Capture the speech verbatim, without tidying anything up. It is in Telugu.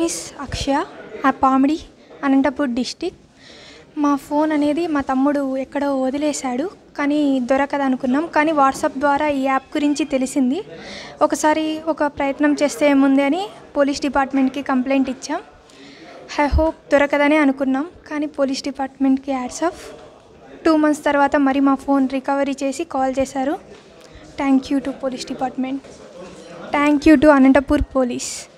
ఈస్ అక్షయ, ఆ పామిడి, అనంతపూర్ డిస్టిక్. మా ఫోన్ అనేది మా తమ్ముడు ఎక్కడో వదిలేశాడు, కానీ దొరకదు అనుకున్నాం. కానీ వాట్సాప్ ద్వారా ఈ యాప్ గురించి తెలిసింది. ఒకసారి ఒక ప్రయత్నం చేస్తే ఏముంది అని పోలీస్ డిపార్ట్మెంట్కి కంప్లైంట్ ఇచ్చాం. ఐ హోప్ దొరకదని అనుకున్నాం, కానీ పోలీస్ డిపార్ట్మెంట్కి యాడ్స్ ఆఫ్. టూ మంత్స్ తర్వాత మరి మా ఫోన్ రికవరీ చేసి కాల్ చేశారు. Thank you to police department. Thank you to Anantapur police.